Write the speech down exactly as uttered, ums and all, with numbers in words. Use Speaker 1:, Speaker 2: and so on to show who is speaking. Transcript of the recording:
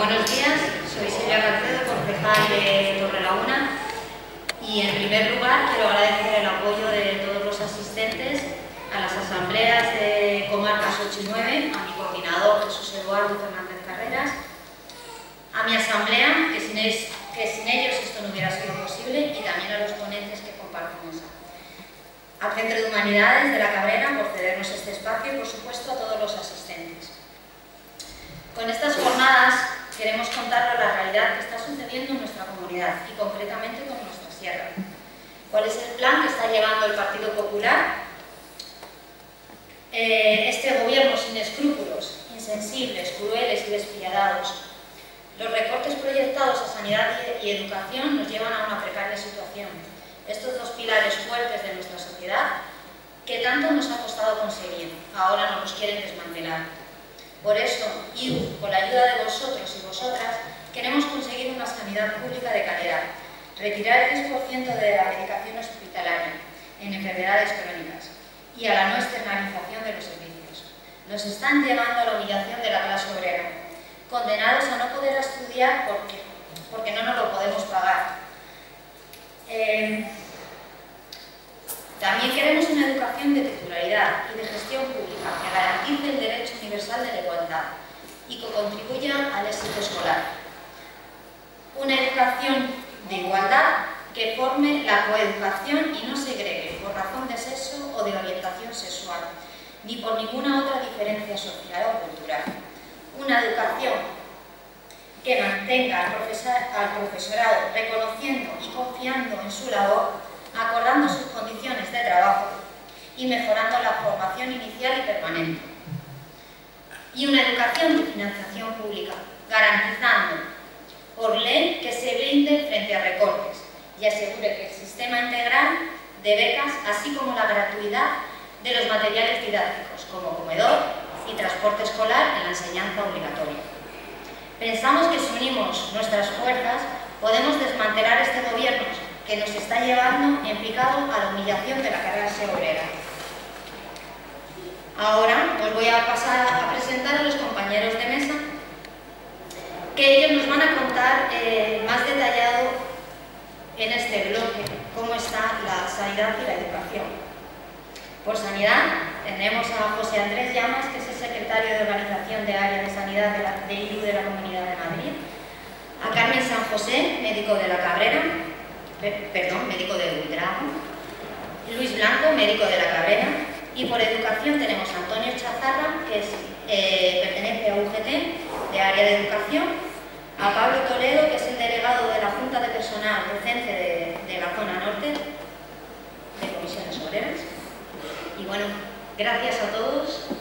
Speaker 1: buenos días, soy Silvia Carcedo, concejal de Torrelaguna, y en primer lugar quiero agradecer el apoyo de todos los asistentes a las asambleas de comarcas ocho y nueve, a mi coordinador Jesús Eduardo Fernández Carreras, a mi asamblea, que sin, es, que sin ellos esto no hubiera sido posible, y también a los ponentes que comparten esa. Al Centro de Humanidades de la Cabrera por cedernos este espacio y, por supuesto, a todos los asistentes. Con estas jornadas queremos contaros la realidad que está sucediendo en nuestra comunidad y concretamente con nuestra sierra. ¿Cuál es el plan que está llevando el Partido Popular? Eh, este gobierno sin escrúpulos, insensibles, crueles y despiadados. Los recortes proyectados a sanidad y educación nos llevan a una precaria situación. Estos dos pilares fuertes de nuestra sociedad que tanto nos ha costado conseguir, ahora nos los quieren desmantelar. Por eso, I U, con la ayuda de vosotros y vosotras, queremos conseguir una sanidad pública de calidad, retirar el diez por ciento de la medicación hospitalaria en enfermedades crónicas y a la no externalización de los servicios. Nos están llevando a la humillación de la clase obrera, condenados a no poder estudiar porque, porque no nos lo podemos pagar. Eh, También queremos una educación de titularidad y de gestión pública que garantice el derecho universal de la igualdad y que contribuya al éxito escolar. Una educación de igualdad que forme la coeducación y no segregue por razón de sexo o de orientación sexual, ni por ninguna otra diferencia social o cultural. Una educación que mantenga al, profesor, al profesorado reconociendo y confiando en su labor, acordando sus condiciones de trabajo y mejorando la formación inicial y permanente. Y una educación de financiación pública, garantizando por ley que se blinde frente a recortes y asegure que el sistema integral de becas, así como la gratuidad de los materiales didácticos, como comedor y transporte escolar en la enseñanza obligatoria. Pensamos que si unimos nuestras fuerzas podemos desmantelar este gobierno que nos está llevando en picado a la humillación de la clase obrera. Ahora os voy a pasar a presentar a los compañeros de mesa, que ellos nos van a contar eh, más detallado en este bloque cómo está la sanidad y la educación. Por sanidad tenemos a José Andrés Llamas, que es el secretario de Organización de Área de Sanidad de, la, de I U de la Comunidad de Madrid, a Carmen San José, médico de la Cabrera, perdón, médico de Buitrago, Luis Blanco, médico de la Cabrera, y por educación tenemos a Antonio Chazarra, que es, eh, pertenece a U G T, de área de educación, a Pablo Toledo, que es el delegado de la Junta de Personal Docente de, de la zona norte, de Comisiones Obreras. Y bueno, gracias a todos.